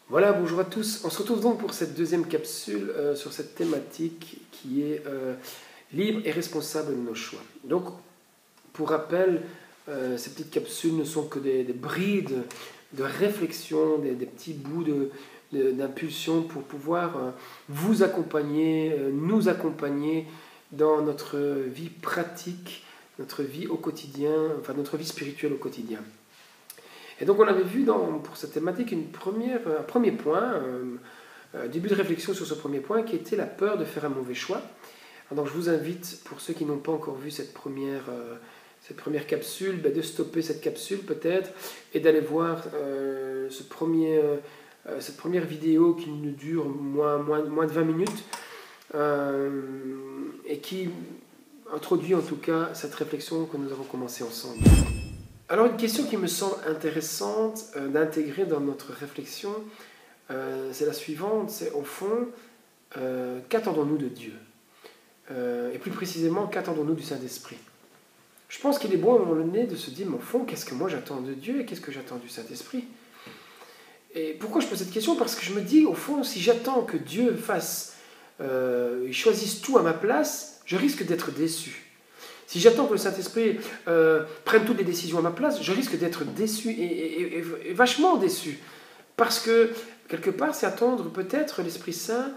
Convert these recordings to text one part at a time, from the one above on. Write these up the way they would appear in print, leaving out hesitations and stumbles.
Voilà, bonjour à tous. On se retrouve donc pour cette deuxième capsule sur cette thématique qui est libre et responsable de nos choix. Donc, pour rappel, ces petites capsules ne sont que des brides de réflexion, des petits bouts d'impulsion pour pouvoir vous accompagner, nous accompagner dans notre vie pratique, notre vie au quotidien, enfin notre vie spirituelle au quotidien. Et donc on avait vu pour cette thématique un premier point, début de réflexion sur ce premier point qui était la peur de faire un mauvais choix. Alors, donc je vous invite, pour ceux qui n'ont pas encore vu cette première capsule, de stopper cette capsule peut-être et d'aller voir cette première vidéo qui nous dure moins de 20 minutes et qui introduit en tout cas cette réflexion que nous avons commencé ensemble. Alors une question qui me semble intéressante d'intégrer dans notre réflexion, c'est la suivante, c'est au fond, qu'attendons-nous de Dieu et plus précisément, qu'attendons-nous du Saint-Esprit? Je pense qu'il est bon à un moment donné de se dire, mais au fond, qu'est-ce que moi j'attends de Dieu et qu'est-ce que j'attends du Saint-Esprit? Et pourquoi je pose cette question? Parce que je me dis, au fond, si j'attends que Dieu il choisisse tout à ma place, je risque d'être déçu. Si j'attends que le Saint-Esprit prenne toutes les décisions à ma place, je risque d'être déçu et vachement déçu. Parce que, quelque part, c'est attendre peut-être l'Esprit Saint,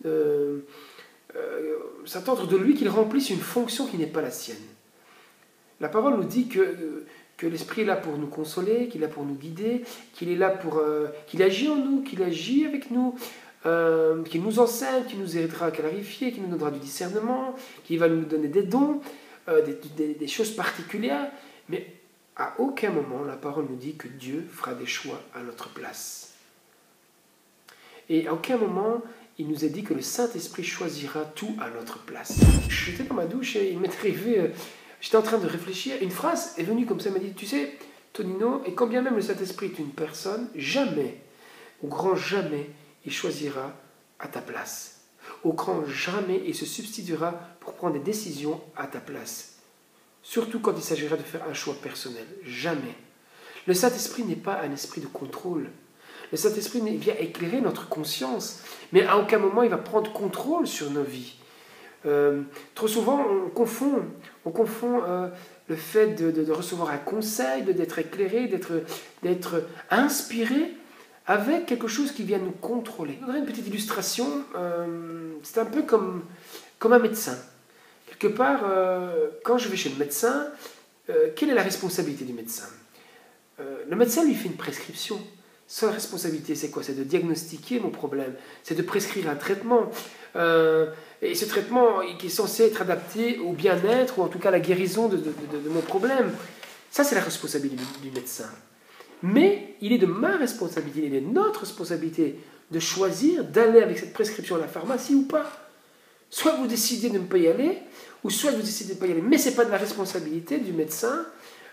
s'attendre de lui qu'il remplisse une fonction qui n'est pas la sienne. La parole nous dit que l'Esprit est là pour nous consoler, qu'il est là pour nous guider, qu'il est là qu'il agit en nous, qu'il agit avec nous, qu'il nous enseigne, qu'il nous aidera à clarifier, qu'il nous donnera du discernement, qu'il va nous donner des dons, des choses particulières, mais à aucun moment la parole nous dit que Dieu fera des choix à notre place. Et à aucun moment il nous est dit que le Saint-Esprit choisira tout à notre place. J'étais dans ma douche et il m'est arrivé, j'étais en train de réfléchir, une phrase est venue comme ça, elle m'a dit, tu sais, Tonino, et quand bien même le Saint-Esprit est une personne, jamais, au grand jamais, il choisira à ta place. Au grand jamais, il se substituera pour prendre des décisions à ta place. Surtout quand il s'agira de faire un choix personnel. Jamais. Le Saint-Esprit n'est pas un esprit de contrôle. Le Saint-Esprit vient éclairer notre conscience, mais à aucun moment il va prendre contrôle sur nos vies. Trop souvent, on confond le fait de recevoir un conseil, d'être éclairé, d'être inspiré, avec quelque chose qui vient nous contrôler. Je donnerai une petite illustration. C'est un peu comme un médecin. Quelque part, quand je vais chez le médecin, quelle est la responsabilité du médecin? Le médecin lui fait une prescription. Sa responsabilité, c'est quoi? C'est de diagnostiquer mon problème. C'est de prescrire un traitement. Et ce traitement qui est censé être adapté au bien-être, ou en tout cas à la guérison de mon problème. Ça, c'est la responsabilité du médecin. Mais il est de ma responsabilité, il est de notre responsabilité de choisir d'aller avec cette prescription à la pharmacie ou pas. Soit vous décidez de ne pas y aller, ou soit vous décidez de ne pas y aller. Mais ce n'est pas de la responsabilité du médecin.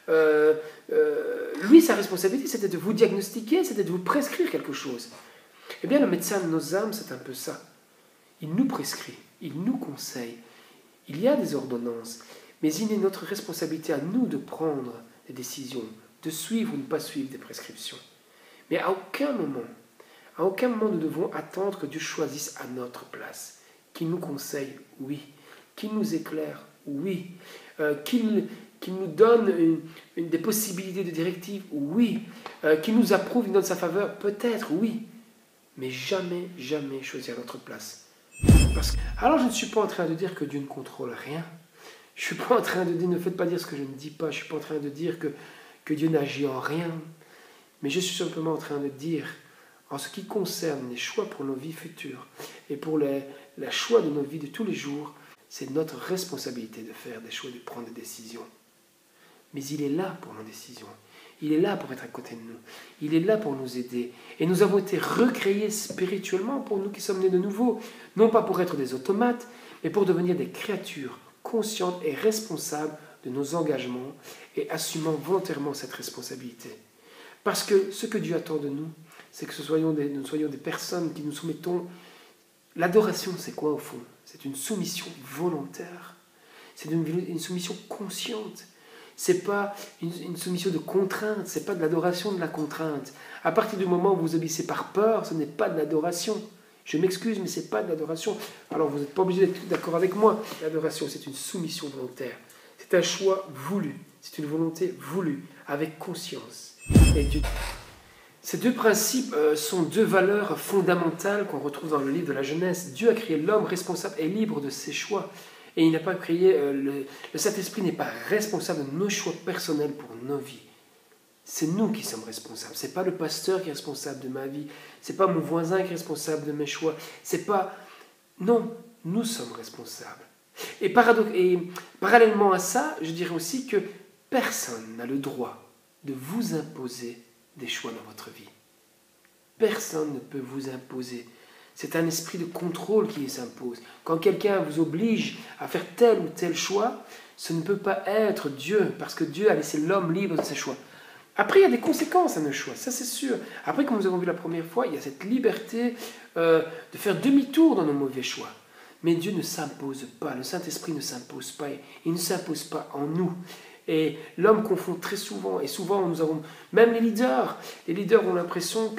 Lui, sa responsabilité, c'était de vous diagnostiquer, c'était de vous prescrire quelque chose. Eh bien, le médecin de nos âmes, c'est un peu ça. Il nous prescrit, il nous conseille. Il y a des ordonnances, mais il est notre responsabilité à nous de prendre des décisions, de suivre ou ne pas suivre des prescriptions. Mais à aucun moment, nous devons attendre que Dieu choisisse à notre place. Qu'il nous conseille, oui. Qu'il nous éclaire, oui. Qu'il nous donne des possibilités de directives, oui. Qu'il nous approuve, il nous donne sa faveur, peut-être, oui. Mais jamais, jamais choisir à notre place. Alors je ne suis pas en train de dire que Dieu ne contrôle rien. Je ne suis pas en train de dire, ne faites pas dire ce que je ne dis pas. Je ne suis pas en train de dire que Dieu n'agit en rien. Mais je suis simplement en train de dire, en ce qui concerne les choix pour nos vies futures et pour les choix de nos vies de tous les jours, c'est notre responsabilité de faire des choix, de prendre des décisions. Mais il est là pour nos décisions. Il est là pour être à côté de nous. Il est là pour nous aider. Et nous avons été recréés spirituellement pour nous qui sommes nés de nouveau. Non pas pour être des automates, mais pour devenir des créatures conscientes et responsables de nos engagements et assumant volontairement cette responsabilité. Parce que ce que Dieu attend de nous, c'est que nous soyons des personnes qui nous soumettons. L'adoration, c'est quoi au fond? C'est une soumission volontaire. C'est une soumission consciente. C'est pas une soumission de contrainte, c'est pas de l'adoration de la contrainte. À partir du moment où vous obéissez par peur, ce n'est pas de l'adoration. Je m'excuse, mais ce n'est pas de l'adoration. Alors vous n'êtes pas obligé d'être d'accord avec moi. L'adoration, c'est une soumission volontaire. C'est un choix voulu. C'est une volonté voulue, avec conscience. Et Dieu... Ces deux principes sont deux valeurs fondamentales qu'on retrouve dans le livre de la Genèse. Dieu a créé l'homme responsable et libre de ses choix. Et il n'a pas créé... le Saint-Esprit n'est pas responsable de nos choix personnels pour nos vies. C'est nous qui sommes responsables. C'est pas le pasteur qui est responsable de ma vie. C'est pas mon voisin qui est responsable de mes choix. C'est pas... Non, nous sommes responsables. Et parallèlement à ça, je dirais aussi que personne n'a le droit de vous imposer des choix dans votre vie. Personne ne peut vous imposer. C'est un esprit de contrôle qui s'impose. Quand quelqu'un vous oblige à faire tel ou tel choix, ce ne peut pas être Dieu, parce que Dieu a laissé l'homme libre de ses choix. Après, il y a des conséquences à nos choix, ça c'est sûr. Après, comme nous avons vu la première fois, il y a cette liberté de faire demi-tour dans nos mauvais choix. Mais Dieu ne s'impose pas, le Saint-Esprit ne s'impose pas, il ne s'impose pas en nous. Et l'homme confond très souvent, et souvent nous avons, même les leaders ont l'impression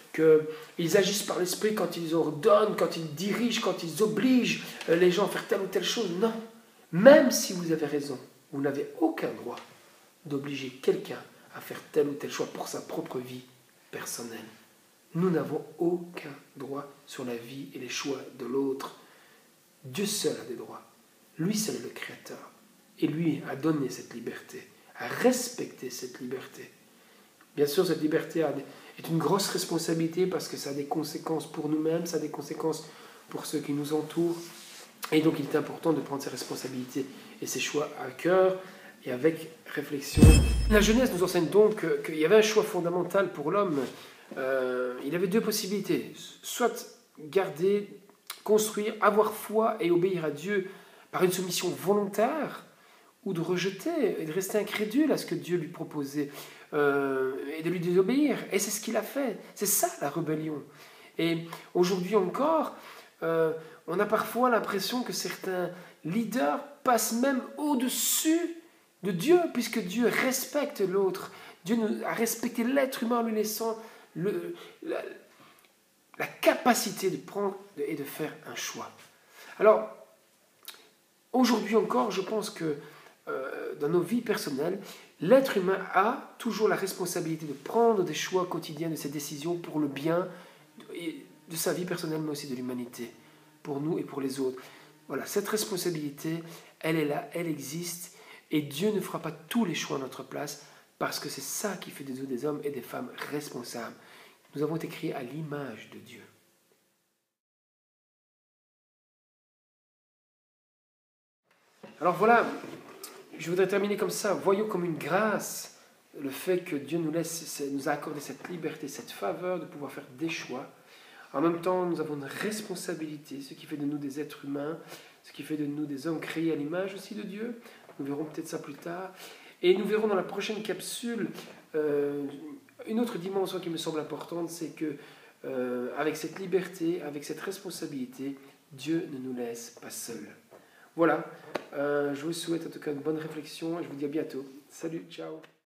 qu'ils agissent par l'esprit quand ils ordonnent, quand ils dirigent, quand ils obligent les gens à faire telle ou telle chose. Non, même si vous avez raison, vous n'avez aucun droit d'obliger quelqu'un à faire tel ou tel choix pour sa propre vie personnelle. Nous n'avons aucun droit sur la vie et les choix de l'autre. Dieu seul a des droits. Lui seul est le Créateur. Et lui a donné cette liberté, a respecté cette liberté. Bien sûr, cette liberté est une grosse responsabilité parce que ça a des conséquences pour nous-mêmes, ça a des conséquences pour ceux qui nous entourent. Et donc, il est important de prendre ses responsabilités et ses choix à cœur et avec réflexion. La Genèse nous enseigne donc qu'il y avait un choix fondamental pour l'homme. Il avait deux possibilités. Soit garder, construire, avoir foi et obéir à Dieu par une soumission volontaire, ou de rejeter et de rester incrédule à ce que Dieu lui proposait et de lui désobéir. Et c'est ce qu'il a fait. C'est ça la rébellion. Et aujourd'hui encore, on a parfois l'impression que certains leaders passent même au-dessus de Dieu, puisque Dieu respecte l'autre. Dieu a respecté l'être humain en lui laissant la capacité de prendre et de faire un choix. Alors, aujourd'hui encore, je pense que dans nos vies personnelles, l'être humain a toujours la responsabilité de prendre des choix quotidiens, de ses décisions pour le bien de sa vie personnelle, mais aussi de l'humanité, pour nous et pour les autres. Voilà, cette responsabilité, elle est là, elle existe, et Dieu ne fera pas tous les choix à notre place, parce que c'est ça qui fait de nous des hommes et des femmes responsables. Nous avons été créés à l'image de Dieu. Alors voilà, je voudrais terminer comme ça. Voyons comme une grâce le fait que Dieu nous a accordé cette liberté, cette faveur de pouvoir faire des choix. En même temps, nous avons une responsabilité, ce qui fait de nous des êtres humains, ce qui fait de nous des hommes créés à l'image aussi de Dieu. Nous verrons peut-être ça plus tard. Et nous verrons dans la prochaine capsule une autre dimension qui me semble importante, c'est que avec cette liberté, avec cette responsabilité, Dieu ne nous laisse pas seuls. Voilà, je vous souhaite en tout cas une bonne réflexion et je vous dis à bientôt. Salut, ciao.